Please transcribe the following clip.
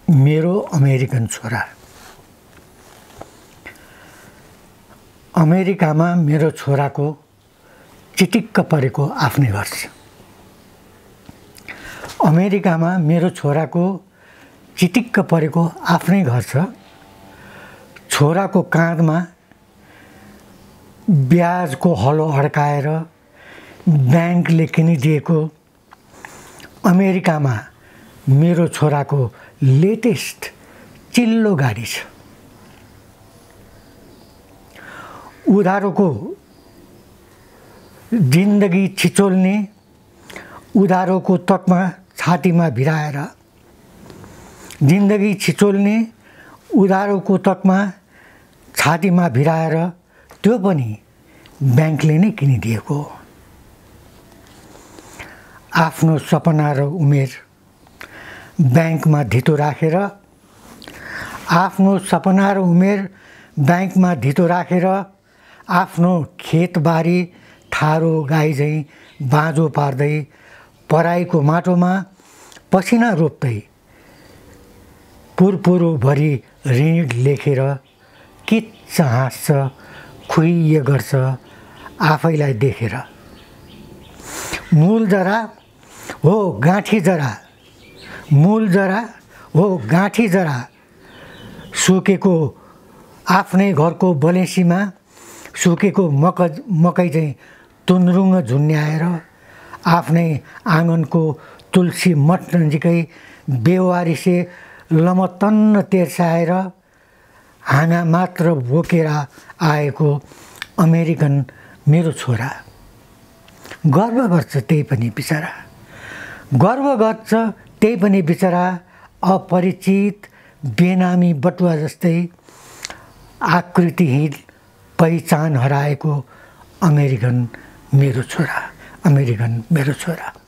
मेरो अमेरिकन छोरा। अमेरिकामा मेरो छोराको चिटिक्क परेको आफ्नै घर छ। अमेरिकामा मेरो छोराको चिटिक्क परेको आफ्नै घर छ। छोराको काँधमा ब्याजको हलो अड्काएर ब्याङ्कले किनिदिएको अमेरिकामा मेरो छोराको लेटेस्ट चिल्लो गाडी छ। उधारोको जिन्दगी छिचोल्ने, उधारोको तकमा छातीमा भिराएर जिन्दगी छिचोल्ने, उधारोको तकमा छातीमा भिराएर त्यो पनि ब्याङ्कले नै किनिदिएको। आफ्नो सपना र उमेर ब्याङ्कमा धितो राखेर, आफ्नो सपना र उमेर ब्याङ्कमा धितो राखेर, आफ्नो खेतबारी थारो गाई झैँ बाँझो पार्दै, पराईको माटोमा पसिना रोप्दै, पुरपुरोभरि ऋण लेखेर किच्च हाँस्छ, खुइय गर्छ आफैलाई देखेर। मूल जरा हो गाँठी जरा, मूल जरा हो गाँठी जरा, सुकेको आफ्नै घरको बलेसीमा सुकेको मकै चाहिँ तुनरुङ्ग झुन्याएर, आफ्नै आँगनको तुलसी मठ नजिकै बेवारिसे लमतन्न तेर्साएर हाँगा मात्र बोकेर आएको अमेरिकन मेरो छोरा। गर्व गर्छ त्यही पनि बिचरा, गर्व गर्छ त्यही पनि बिचरा। अपरिचित बेनामी बटुवा जस्तै आकृतिहीन पहिचान हराएको अमेरिकन मेरो छोरा, अमेरिकन मेरो छोरा।